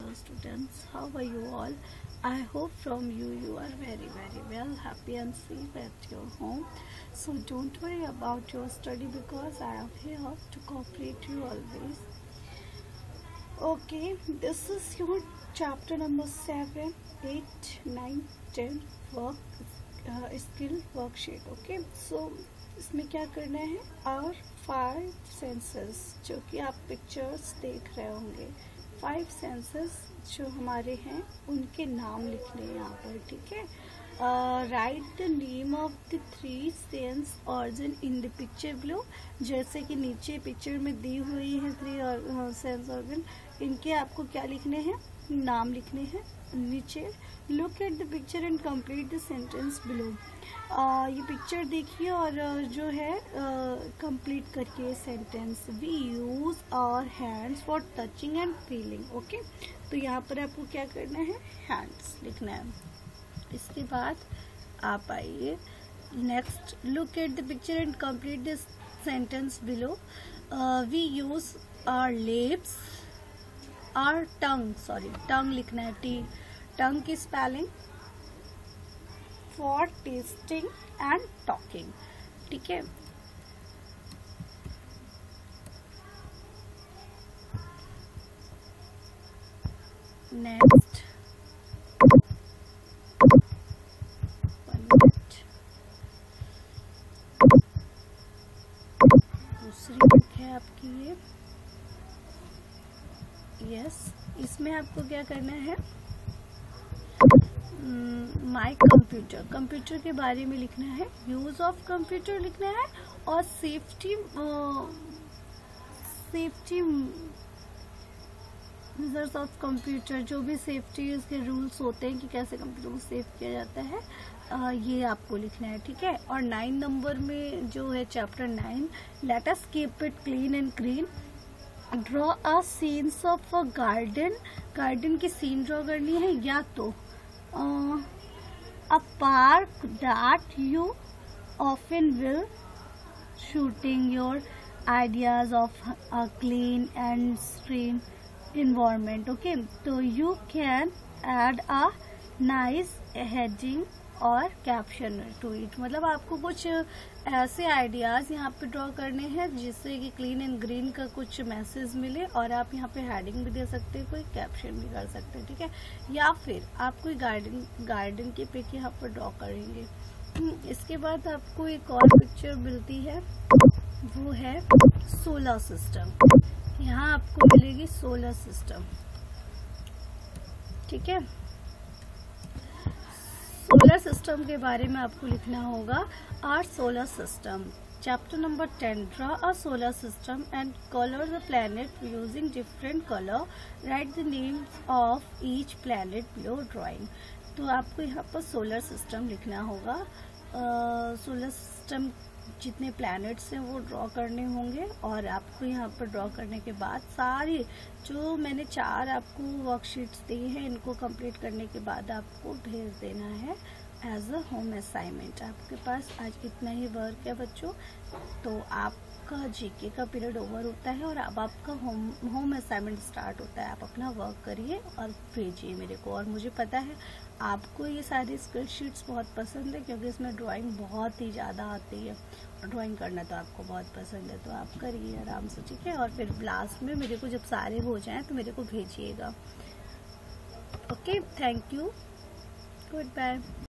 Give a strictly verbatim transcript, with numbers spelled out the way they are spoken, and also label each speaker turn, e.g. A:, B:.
A: hello students, how are you all? I hope from you you are very very well, happy and safe at your home. So don't worry about your study because I am here to cooperate you always. Okay, this is your chapter number seven, eight, nine, ten work uh, skill worksheet. Okay, so इसमें क्या करना है, और five senses जो कि आप pictures देख रहे होंगे, फाइव सेंसेस जो हमारे हैं उनके नाम लिखने हैं यहाँ पर. ठीक है, write the name of the three sense organ in the picture below. जैसे कि नीचे पिक्चर में दी हुई है थ्री और सेंस ऑर्गन, इनके आपको क्या लिखने हैं, नाम लिखने हैं नीचे. Look at the picture and complete the sentence below. ये पिक्चर देखिए और जो है कंप्लीट uh, करिए sentence. We use our hands for touching and feeling. Okay, तो यहाँ पर आपको क्या करना है, हैंड्स लिखना है. इसके बाद आप आइए next. Look at the picture and complete this sentence below. We use our lips, our tongue, sorry tongue लिखना है, टी, टंग की spelling, for tasting and talking. ठीक है, नेक्स्ट दूसरी बुक है आपकी ये. यस, इसमें आपको क्या करना है, माई कंप्यूटर, कंप्यूटर के बारे में लिखना है, यूज ऑफ कंप्यूटर लिखना है, और safety safety measures of computer, जो भी सेफ्टी के रूल्स होते हैं कि कैसे कंप्यूटर को सेफ किया जाता है, आ, ये आपको लिखना है. ठीक है, और नाइन नंबर में जो है chapter nine, let us keep it clean and green. Draw a scenes of a garden, garden की सीन ड्रॉ करनी है, या तो Uh, a park that you often will, shooting your ideas of a clean and serene environment. Okay, so you can add a nice heading और caption to it. मतलब आपको कुछ ऐसे आइडियाज यहाँ पे ड्रॉ करने हैं जिससे कि क्लीन एंड ग्रीन का कुछ मैसेज मिले, और आप यहाँ पे हेडिंग भी दे सकते हैं, कोई कैप्शन भी कर सकते हैं. ठीक है, या फिर आप कोई गार्डन गार्डन की पिक यहाँ पर ड्रॉ करेंगे. इसके बाद आपको एक और पिक्चर मिलती है, वो है सोलर सिस्टम. यहाँ आपको मिलेगी सोलर सिस्टम. ठीक है, सोलर सिस्टम के बारे में आपको लिखना होगा, are solar system. Chapter number ten, draw a solar system and colour the planet using different colour. Write the name of each planet below drawing. तो आपको यहाँ पर सोलर सिस्टम लिखना होगा. सोलर सिस्टम जितने प्लैनेट्स हैं वो ड्रॉ करने होंगे, और आपको यहाँ पर ड्रॉ करने के बाद सारी जो मैंने चार आपको वर्कशीट्स दी हैं, इनको कंप्लीट करने के बाद आपको भेज देना है एज अ होम असाइनमेंट. आपके पास आज इतना ही वर्क है बच्चों. तो आपका जीके का पीरियड ओवर होता है और अब आपका होम होम असाइनमेंट स्टार्ट होता है. आप अपना वर्क करिए और भेजिए मेरे को. और मुझे पता है आपको ये सारी स्किल शीट्स बहुत पसंद है, क्योंकि इसमें ड्राइंग बहुत ही ज़्यादा आती है, और ड्राइंग करना तो आपको बहुत पसंद है, तो आप करिए आराम से. ठीक है, और फिर लास्ट में मेरे को जब सारे हो जाएं तो मेरे को भेजिएगा. Okay, thank you, good bye.